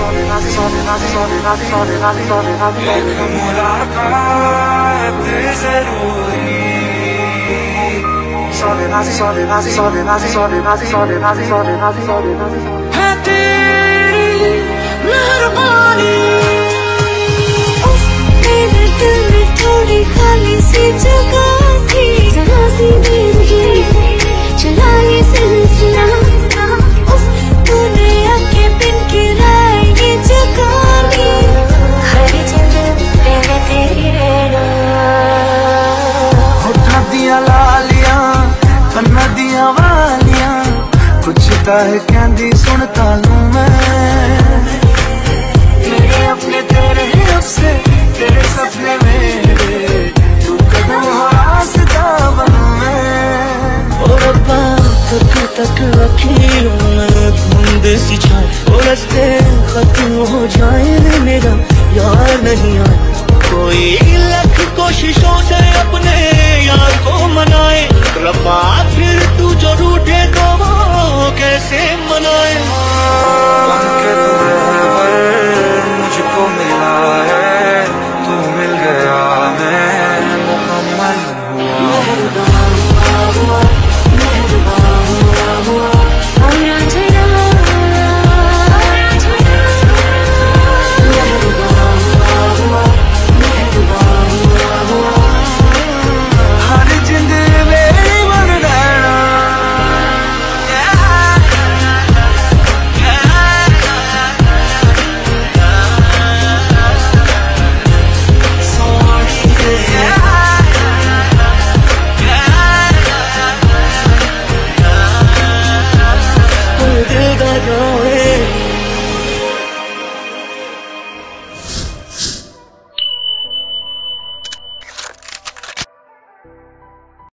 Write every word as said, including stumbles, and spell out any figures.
मुलाकात जरूरी है तेरी मेहरबानी। मेरे दिल में थोड़ी खाली सी जगह थी, जहाँ सी मुझे चला ये सिलसिला। तूने आके बिन किराए ये जगह ली, हर जगह तेरे तेरे होठा दिया लालियां कन्ना दिया वालियां, कुछ कह कहंदी सुनता लूं मैं। तेरे अपने तेरे उससे तेरे सपने मेरे, तू कदम हो रास्ता बनूं मैं। ओ रब्बा तक तक अखियों में धुंध सी छाए, ओ रास्ते खत्म हो जाए मेरा यार नहीं आए। कोई लाख कोशिशों से अपने यार को मनाए, रब्बा फिर तू जो रूठे तो वो कैसे मनाए।